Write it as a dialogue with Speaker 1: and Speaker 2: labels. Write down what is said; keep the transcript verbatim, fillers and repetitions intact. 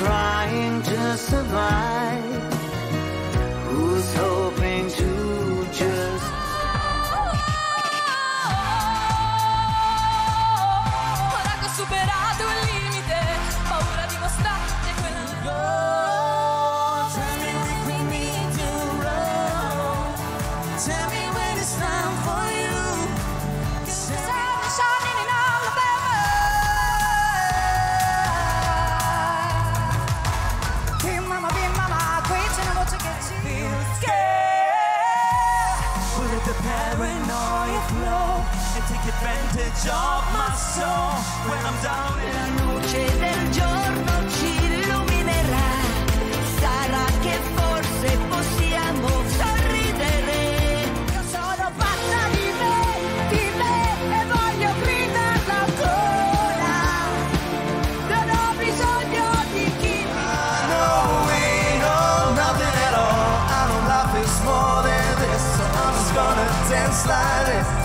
Speaker 1: trying to survive, who's hoping to just
Speaker 2: ora che ho superato il limite, paura di mostrarti quella.
Speaker 1: Tell me when we need to run. Tell me when it's time for you.
Speaker 2: Sun shining in Alabama. Be mama, be mama, quit and I want to get you.
Speaker 1: Feel scared. Will let the paranoia flow and take advantage of my soul when I'm down in
Speaker 3: La luce del giorno ci illuminerà, sarà che forse possiamo sorridere.
Speaker 2: Io sono fatta di me, di me e voglio gridarla ancora. Non ho bisogno di chi mi
Speaker 1: No, we know nothing at all. I know life is more than this, so I'm just gonna dance like this.